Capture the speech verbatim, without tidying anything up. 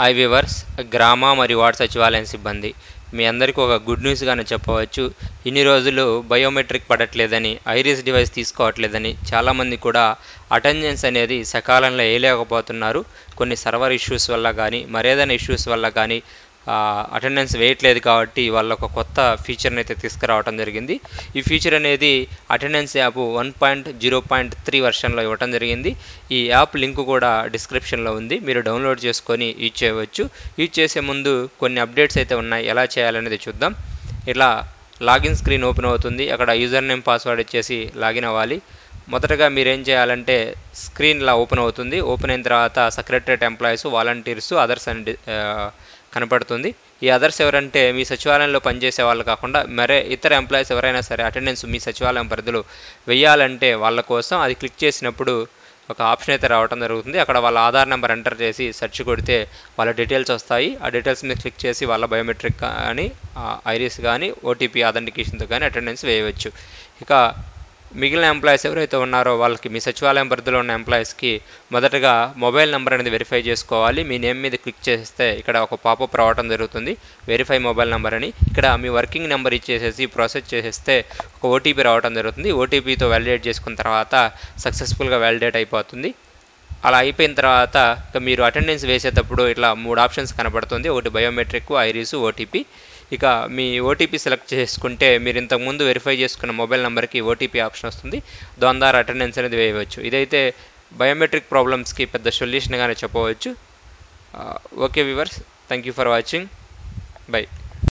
Hi viewers, గ్రామ మరియు ward సచివాలయం సిబ్బంది మీ అందరికీ ఒక గుడ్ న్యూస్ గానే చెప్పవచ్చు. ఇన్ని రోజులు బయోమెట్రిక్ పడట్లేదని, ఐరిస్ డివైస్ తీసుకోవట్లేదని చాలామంది కూడా అటెండెన్స్ అనేది సకాలంలో వేయలేకపోతున్నారు. కొన్ని సర్వర్ ఇష్యూస్ వల్ల కానీ మరేదైనా ఇష్యూస్ వల్ల కానీ అటెండెన్స్ వేయట్లేదు. కాబట్టి వాళ్ళ ఒక కొత్త ఫీచర్ని అయితే తీసుకురావడం జరిగింది. ఈ ఫీచర్ అనేది attendance app one point zero point three వర్షన్లో ఇవ్వడం జరిగింది. ఈ యాప్ లింక్ కూడా డిస్క్రిప్షన్లో ఉంది, మీరు డౌన్లోడ్ చేసుకొని యూజ్ చేయవచ్చు. యూజ్ చేసే ముందు కొన్ని అప్డేట్స్ అయితే ఉన్నాయి, ఎలా చేయాలనేది చూద్దాం. ఇలా లాగిన్ స్క్రీన్ ఓపెన్ అవుతుంది. అక్కడ యూజర్ నేమ్ పాస్వర్డ్ ఇచ్చేసి లాగిన్ అవ్వాలి. మొదటగా మీరు ఏం చేయాలంటే స్క్రీన్ ఇలా ఓపెన్ అవుతుంది. ఓపెన్ అయిన తర్వాత సెక్రటరేట్ ఎంప్లాయీస్, వాలంటీర్స్, అదర్స్ అని కనపడుతుంది. ఈ అదర్స్ ఎవరంటే మీ సచివాలయంలో పనిచేసే వాళ్ళు కాకుండా మరే ఇతర ఎంప్లాయీస్ ఎవరైనా సరే అటెండెన్స్ మీ సచివాలయం పరిధిలో వెయ్యాలంటే వాళ్ళ కోసం అది క్లిక్ చేసినప్పుడు ఒక ఆప్షన్ అయితే రావడం జరుగుతుంది. అక్కడ వాళ్ళ ఆధార్ నెంబర్ ఎంటర్ చేసి సెర్చ్ కొడితే వాళ్ళ డీటెయిల్స్ వస్తాయి. ఆ డీటెయిల్స్ మీద క్లిక్ చేసి వాళ్ళ బయోమెట్రిక్ కానీ ఐరిస్ కానీ ఓటీపీ అథెంటికేషన్తో కానీ అటెండెన్స్ వేయవచ్చు. ఇక మిగిలిన ఎంప్లాయీస్ ఎవరైతే ఉన్నారో వాళ్ళకి మీ సచివాలయం పరిధిలో ఉన్న ఎంప్లాయీస్కి మొదటగా మొబైల్ నెంబర్ అనేది వెరిఫై చేసుకోవాలి. మీ నేమ్ మీద క్లిక్ చేస్తే ఇక్కడ ఒక పాపప్ రావడం జరుగుతుంది, వెరిఫై మొబైల్ నెంబర్ అని. ఇక్కడ మీ వర్కింగ్ నెంబర్ ఇచ్చేసేసి ప్రాసెస్ చేసేస్తే ఒక ఓటీపీ రావడం జరుగుతుంది. ఓటీపీతో వ్యాలిడేట్ చేసుకున్న తర్వాత సక్సెస్ఫుల్గా వ్యాలిడేట్ అయిపోతుంది. అలా అయిపోయిన తర్వాత మీరు అటెండెన్స్ వేసేటప్పుడు ఇట్లా మూడు ఆప్షన్స్ కనబడుతుంది. ఒకటి బయోమెట్రిక్, ఐరిస్, ఓటీపీ. ఇక మీ ఓటీపీ సెలెక్ట్ చేసుకుంటే మీరు ఇంతకుముందు వెరిఫై చేసుకున్న మొబైల్ నెంబర్కి ఓటీపీ ఆప్షన్ వస్తుంది. దాని ద్వారా అటెండెన్స్ అనేది వేయవచ్చు. ఇదైతే బయోమెట్రిక్ ప్రాబ్లమ్స్కి పెద్ద సొల్యూషన్గానే చెప్పవచ్చు. Okay viewers, thank you for watching. By.